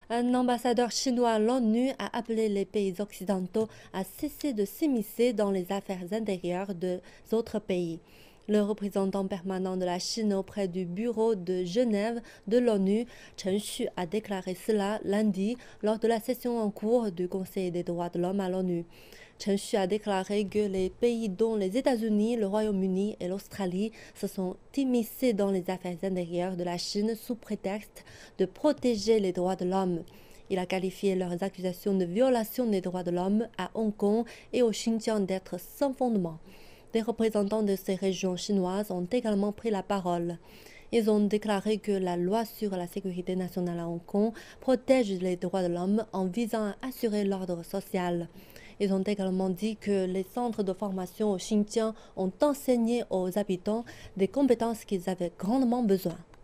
Un ambassadeur chinois à l'ONU a appelé les pays occidentaux à cesser de s'immiscer dans les affaires intérieures des autres pays. Le représentant permanent de la Chine auprès du bureau de Genève de l'ONU, Chen Xu, a déclaré cela lundi lors de la session en cours du Conseil des droits de l'homme à l'ONU. Chen Xu a déclaré que les pays dont les États-Unis, le Royaume-Uni et l'Australie se sont immiscés dans les affaires intérieures de la Chine sous prétexte de protéger les droits de l'homme. Il a qualifié leurs accusations de violation des droits de l'homme à Hong Kong et au Xinjiang d'être sans fondement. Des représentants de ces régions chinoises ont également pris la parole. Ils ont déclaré que la loi sur la sécurité nationale à Hong Kong protège les droits de l'homme en visant à assurer l'ordre social. Ils ont également dit que les centres de formation au Xinjiang ont enseigné aux habitants des compétences qu'ils avaient grandement besoin.